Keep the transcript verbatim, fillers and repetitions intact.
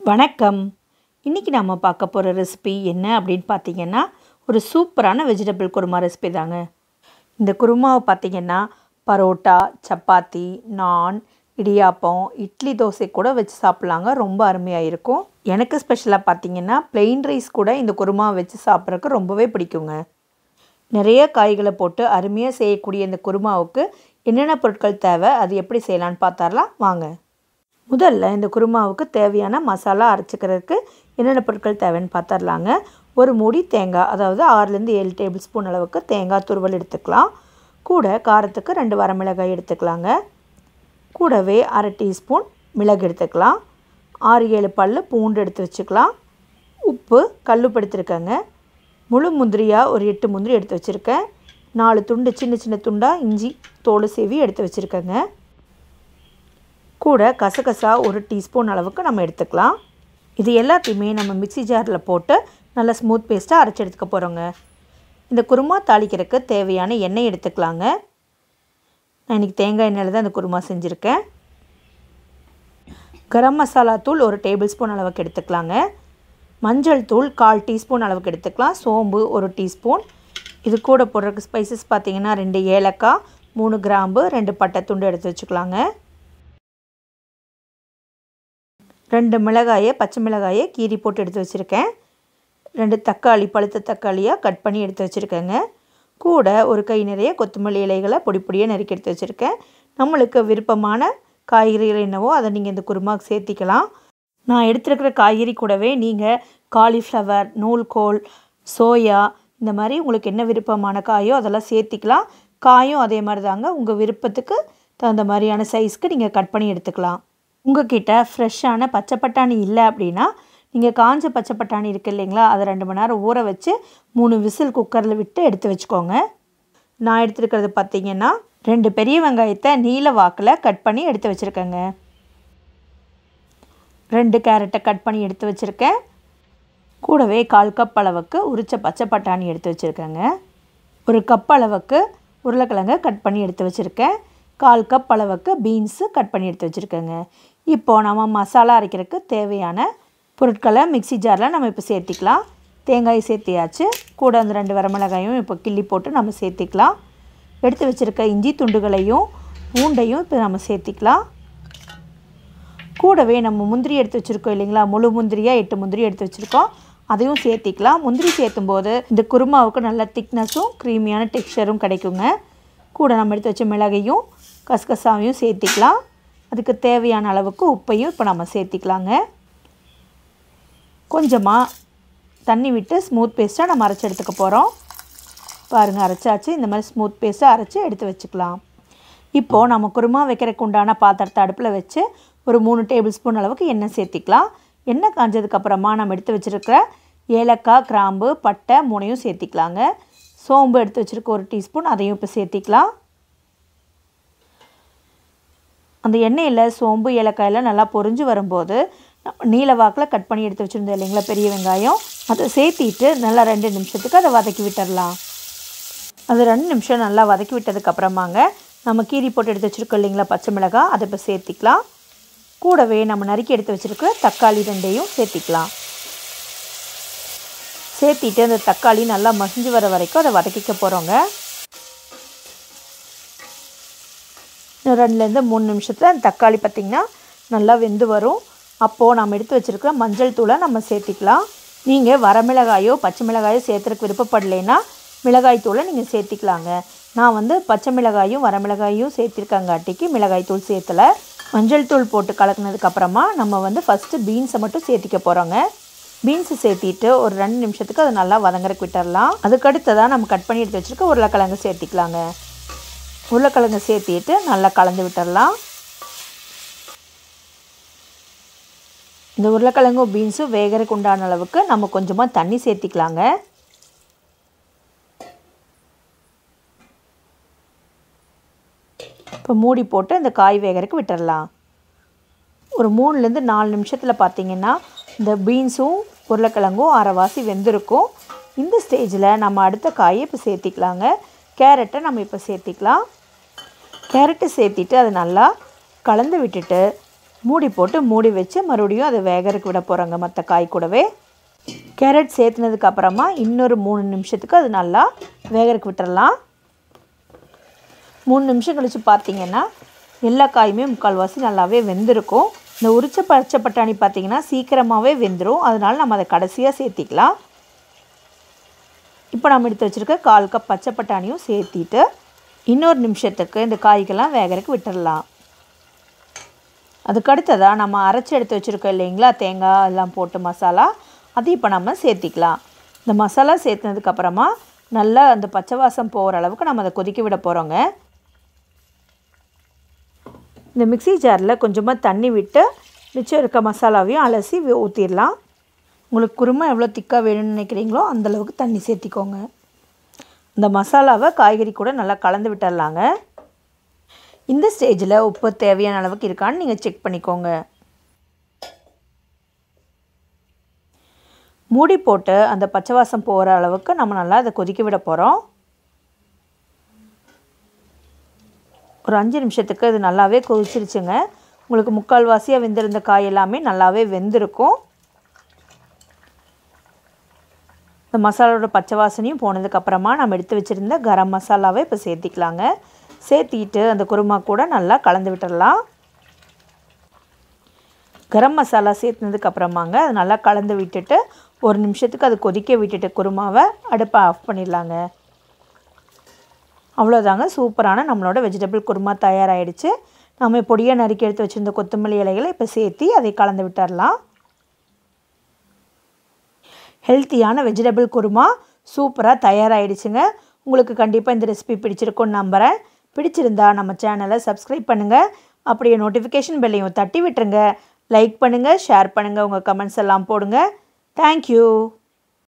வணக்கம். இன்றைக்கி நம்ம பார்க்க போகிற ரெசிபி என்ன அப்படின்னு பார்த்தீங்கன்னா, ஒரு சூப்பரான வெஜிடபிள் குருமா ரெசிபி தாங்க. இந்த குருமாவை பார்த்தீங்கன்னா பரோட்டா, சப்பாத்தி, நான், இடியாப்பம், இட்லி, தோசை கூட வச்சு சாப்பிட்லாங்க. ரொம்ப அருமையாக இருக்கும். எனக்கு ஸ்பெஷலாக பார்த்தீங்கன்னா ப்ளெயின் ரைஸ் கூட இந்த குருமாவை வச்சு சாப்பிட்றதுக்கு ரொம்பவே பிடிக்குங்க. நிறைய காய்களை போட்டு அருமையாக செய்யக்கூடிய இந்த குருமாவுக்கு என்னென்ன பொருட்கள் தேவை, அது எப்படி செய்யலான்னு பார்த்தாரலாம் வாங்க. முதல்ல இந்த குருமாவுக்கு தேவையான மசாலா அரைச்சிக்கிறதுக்கு என்னென்ன பொருட்கள் தேவைன்னு பார்த்துடலாங்க. ஒரு மூடி தேங்காய், அதாவது ஆறுலேருந்து ஏழு டேபிள் ஸ்பூன் அளவுக்கு தேங்காய் துருவல் எடுத்துக்கலாம். கூட காரத்துக்கு ரெண்டு வரமிளகாய் எடுத்துக்கலாங்க. கூடவே அரை டீஸ்பூன் மிளகு எடுத்துக்கலாம். ஆறு ஏழு பல் பூண்டு எடுத்து வச்சுக்கலாம். உப்பு, கல்லுப்பு எடுத்துருக்கேங்க. முழு முந்திரியாக ஒரு எட்டு முந்திரி எடுத்து வச்சுருக்கேன். நாலு துண்டு சின்ன சின்ன துண்டாக இஞ்சி தோல் சீவி எடுத்து வச்சுருக்கேங்க. கூட கசகசா ஒரு டீஸ்பூன் அளவுக்கு நம்ம எடுத்துக்கலாம். இது எல்லாத்தையுமே நம்ம மிக்சி ஜாரில் போட்டு நல்லா ஸ்மூத் பேஸ்ட்டாக அரைச்சி எடுத்துக்க போகிறோங்க. இந்த குருமா தாளிக்கிறதுக்கு தேவையான எண்ணெய் எடுத்துக்கலாங்க. நான் இன்றைக்கி தேங்காய் எண்ணெயில் தான் இந்த குருமா செஞ்சுருக்கேன். கரம் மசாலா தூள் ஒரு டேபிள் ஸ்பூன் அளவுக்கு எடுத்துக்கலாங்க. மஞ்சள் தூள் கால் டீஸ்பூன் அளவுக்கு எடுத்துக்கலாம். சோம்பு ஒரு டீஸ்பூன். இது கூட போடுறதுக்கு ஸ்பைசஸ் பார்த்திங்கன்னா ரெண்டு ஏலக்காய், மூணு கிராம்பு, ரெண்டு பட்டை துண்டு எடுத்து வச்சுக்கலாங்க. ரெண்டு மிளகாயை, பச்சை மிளகாயை கீரி போட்டு எடுத்து வச்சுருக்கேன். ரெண்டு தக்காளி, பழுத்த தக்காளியாக கட் பண்ணி எடுத்து வச்சுருக்கேங்க. கூட ஒரு கை நிறைய கொத்தமல்லி இலைகளை பொடி பொடியாக நறுக்கி எடுத்து வச்சுருக்கேன். நம்மளுக்கு விருப்பமான காய்கறிகள் என்னவோ அதை நீங்கள் இந்த குருமாவுக்கு சேர்த்திக்கலாம். நான் எடுத்துருக்கிற காய்கறி கூடவே நீங்கள் காலிஃப்ளவர், நூல்கோல், சோயா, இந்த மாதிரி உங்களுக்கு என்ன விருப்பமான காயோ அதெல்லாம் சேர்த்திக்கலாம். காயும் அதே மாதிரி தாங்க, உங்கள் விருப்பத்துக்கு தகுந்த மாதிரியான சைஸ்க்கு நீங்கள் கட் பண்ணி எடுத்துக்கலாம். உங்கள்கிட்ட ஃப்ரெஷ்ஷான பச்சை பட்டாணி இல்லை அப்படின்னா நீங்கள் காஞ்ச பச்சை பட்டாணி இருக்குது இல்லைங்களா, அதை ரெண்டு மணி நேரம் ஊற வச்சு மூணு விசில் குக்கரில் விட்டு எடுத்து வச்சுக்கோங்க. நான் எடுத்துருக்கிறது பார்த்திங்கன்னா ரெண்டு பெரிய வெங்காயத்தை நீல வாக்கில் கட் பண்ணி எடுத்து வச்சுருக்கேங்க. ரெண்டு கேரட்டை கட் பண்ணி எடுத்து வச்சுருக்கேன். கூடவே கால் கப் அளவுக்கு உரித்த பச்சை பட்டாணி எடுத்து வச்சுருக்கேங்க. ஒரு கப் அளவுக்கு உருளைக்கிழங்கை கட் பண்ணி எடுத்து வச்சுருக்கேன். கால் கப் அளவுக்கு பீன்ஸு கட் பண்ணி எடுத்து வச்சுருக்கேங்க. இப்போது நம்ம மசாலா அரைக்கிறதுக்கு தேவையான பொருட்களை மிக்சி ஜாரில் நம்ம இப்போ சேர்த்திக்கலாம். தேங்காய் சேர்த்தியாச்சு. கூட அந்த ரெண்டு வரமிளகாயும் இப்போ கிள்ளி போட்டு நம்ம சேர்த்திக்கலாம். எடுத்து வச்சுருக்க இஞ்சி துண்டுகளையும் பூண்டையும் இப்போ நம்ம சேர்த்திக்கலாம். கூடவே நம்ம முந்திரி எடுத்து வச்சுருக்கோம் இல்லைங்களா, முழு முந்திரியாக எட்டு முந்திரி எடுத்து வச்சுருக்கோம், அதையும் சேர்த்திக்கலாம். முந்திரி சேர்த்தும் போது இந்த குருமாவுக்கு நல்ல திக்னஸும் க்ரீமியான டெக்ஸ்சரும் கிடைக்குங்க. கூட நம்ம எடுத்து வச்ச மிளகையும் கசகசாவையும் சேர்த்திக்கலாம். அதுக்கு தேவையான அளவுக்கு உப்பையும் இப்போ நம்ம சேர்த்திக்கலாங்க. கொஞ்சமாக தண்ணி விட்டு ஸ்மூத் பேஸ்ட்டாக நம்ம அரைச்சி எடுத்துக்க போகிறோம். பாருங்கள், அரைச்சாச்சு. இந்த மாதிரி ஸ்மூத் பேஸ்ட்டாக அரைச்சி எடுத்து வச்சுக்கலாம். இப்போது நம்ம குருமா வைக்கிறதுக்கு உண்டான பாத்திரத்தை அடுப்பில் வச்சு ஒரு மூணு டேபிள் ஸ்பூன் அளவுக்கு எண்ணெய் சேர்த்திக்கலாம். எண்ணெய் காஞ்சதுக்கப்புறமா நம்ம எடுத்து வச்சுருக்கிற ஏலக்காய், கிராம்பு, பட்டை மூணையும் சேர்த்திக்கலாங்க. சோம்பு எடுத்து வச்சுருக்க ஒரு டீஸ்பூன், அதையும் இப்போ சேர்த்திக்கலாம். அந்த எண்ணெயில் சோம்பு, ஏலக்காயெல்லாம் நல்லா பொரிஞ்சு வரும்போது நீல வாக்கில் கட் பண்ணி எடுத்து வச்சுருந்தோம் இல்லைங்களா பெரிய வெங்காயம், அதை சேர்த்திட்டு நல்லா ரெண்டு நிமிஷத்துக்கு அதை வதக்கி விட்டுடலாம். அது ரெண்டு நிமிஷம் நல்லா வதக்கி விட்டதுக்கப்புறமாங்க நம்ம கீரி போட்டு எடுத்து வச்சுருக்கோம் இல்லைங்களா பச்சை மிளகாய், அதை இப்போ சேர்த்திக்கலாம். கூடவே நம்ம நறுக்கி எடுத்து வச்சுருக்க தக்காளி ரெண்டையும் சேர்த்திக்கலாம். சேர்த்திட்டு அந்த தக்காளி நல்லா மசிஞ்சு வர வரைக்கும் அதை வதக்கிக்க போகிறோங்க. ரெண்டுலேருந்து மூணு நிமிஷத்தில் அந்த தக்காளி பார்த்திங்கன்னா நல்லா வெந்து வரும். அப்போது நம்ம எடுத்து வச்சுருக்கிற மஞ்சள் தூளை நம்ம சேர்த்திக்கலாம். நீங்கள் வரமிளகாயோ பச்சை மிளகாயோ சேர்த்துறதுக்கு விருப்பப்படலைன்னா மிளகாய் தூளை நீங்கள் சேர்த்திக்கலாங்க. நான் வந்து பச்சை மிளகாயும் வரமிளகாயும் சேர்த்திருக்கங்காட்டிக்கு மிளகாய் தூள் சேர்த்தலை. மஞ்சள் தூள் போட்டு கலக்கினதுக்கப்புறமா நம்ம வந்து ஃபஸ்ட்டு பீன்ஸை மட்டும் சேர்த்திக்க போகிறோங்க. பீன்ஸை சேர்த்திட்டு ஒரு ரெண்டு நிமிஷத்துக்கு அதை நல்லா வதங்கறக்கு விட்டுடலாம். அதுக்கடுத்ததான் நம்ம கட் பண்ணி எடுத்து வச்சுருக்க உருளைக்கிழங்கு சேர்த்திக்கலாங்க. உருளைக்கிழங்கு சேர்த்திட்டு நல்லா கலந்து விட்டுடலாம். இந்த உருளைக்கிழங்கும் பீன்ஸும் வேகறதுக்கு உண்டான அளவுக்கு நம்ம கொஞ்சமாக தண்ணி சேர்த்திக்கலாங்க. இப்போ மூடி போட்டு இந்த காய் வேகறதுக்கு விட்டுடலாம். ஒரு மூணுலேருந்து நாலு நிமிஷத்தில் பார்த்திங்கன்னா இந்த பீன்ஸும் உருளைக்கிழங்கும் அரைவாசி வெந்திருக்கும். இந்த ஸ்டேஜில் நம்ம அடுத்த காயை இப்போ சேர்த்திக்கலாங்க. கேரட்டை நம்ம இப்போ சேர்த்திக்கலாம். கேரட்டை சேர்த்திட்டு அதை நல்லா கலந்து விட்டுட்டு மூடி போட்டு மூடி வச்சு மறுபடியும் அதை வேகறதுக்கு விட போகிறோங்க மற்ற காய் கூடவே. கேரட் சேர்த்துனதுக்கு அப்புறமா இன்னொரு மூணு நிமிஷத்துக்கு அது நல்லா வேகறதுக்கு விட்டுறலாம். மூணு நிமிஷம் கழித்து பார்த்திங்கன்னா எல்லா காயுமே முக்கால்வாசி நல்லாவே வெந்திருக்கும். இந்த உரிச்ச பச்சை பட்டாணி பார்த்திங்கன்னா சீக்கிரமாகவே வெந்துடும். அதனால் நம்ம அதை கடைசியாக சேர்த்திக்கலாம். இப்போ நம்ம எடுத்து வச்சுருக்க கால் கப் பச்சை பட்டாணியும் சேர்த்திட்டு இன்னொரு நிமிஷத்துக்கு இந்த காய்கெல்லாம் வேகறதுக்கு விட்டுடலாம். அதுக்கடுத்ததாக நம்ம அரைச்சி எடுத்து வச்சுருக்கோம் இல்லைங்களா, தேங்காய் எல்லாம் போட்டு மசாலா, அது இப்போ நம்ம சேர்த்திக்கலாம். இந்த மசாலா சேர்த்துனதுக்கப்புறமா நல்லா அந்த பச்சை வாசம் போகிற அளவுக்கு நம்ம அதை கொதிக்க விட போகிறோங்க. இந்த மிக்ஸி ஜாரில் கொஞ்சமாக தண்ணி விட்டு மிச்சம் இருக்க மசாலாவையும் அலசி ஊற்றிடலாம். உங்களுக்கு குருமா எவ்வளோ திக்காக வேணும்னு நினைக்கிறீங்களோ அந்தளவுக்கு தண்ணி சேர்த்திக்கோங்க. இந்த மசாலாவை காய்கறி கூட நல்லா கலந்து விட்டுடலாங்க. இந்த ஸ்டேஜில் உப்பு தேவையான அளவுக்கு இருக்கான்னு நீங்கள் செக் பண்ணிக்கோங்க. மூடி போட்டு அந்த பச்சை வாசம் போகிற அளவுக்கு நம்ம நல்லா அதை கொதிக்க விட போகிறோம். ஒரு அஞ்சு நிமிஷத்துக்கு அது நல்லாவே கொதிச்சிருச்சுங்க. உங்களுக்கு முக்கால்வாசியாக வெந்திருந்த காய் எல்லாமே நல்லாவே வெந்திருக்கும். இந்த மசாலாவோட பச்சை வாசனையும் போனதுக்கப்புறமா நம்ம எடுத்து வச்சுருந்த கரம் மசாலாவை இப்போ சேர்த்திக்கலாங்க. சேர்த்திட்டு அந்த குருமா கூட நல்லா கலந்து விட்டுடலாம். கரம் மசாலா சேர்த்துனதுக்கப்புறமாங்க அது நல்லா கலந்து விட்டுட்டு ஒரு நிமிஷத்துக்கு அது கொதிக்க விட்டுட்டு குருமாவை அடுப்பை ஆஃப் பண்ணிடலாங்க. அவ்வளோதாங்க, சூப்பரான நம்மளோட வெஜிடபிள் குருமா தயாராகிடுச்சு. நம்ம பொடியாக நறுக்கி எடுத்து வச்சுருந்த கொத்தமல்லி இலைகளை இப்போ சேர்த்தி அதை கலந்து விட்டுடலாம். ஹெல்த்தியான வெஜிடபிள் குருமா சூப்பராக தயாராகிடுச்சுங்க. உங்களுக்கு கண்டிப்பாக இந்த ரெசிபி பிடிச்சிருக்குன்னு நம்புகிறேன். பிடிச்சிருந்தா நம்ம சேனலை சப்ஸ்கிரைப் பண்ணுங்கள். அப்படியே நோட்டிஃபிகேஷன் பெல்லையும் தட்டி விட்டுருங்க. லைக் பண்ணுங்கள், ஷேர் பண்ணுங்கள், உங்கள் கமெண்ட்ஸ் எல்லாம் போடுங்க. தேங்க்யூ.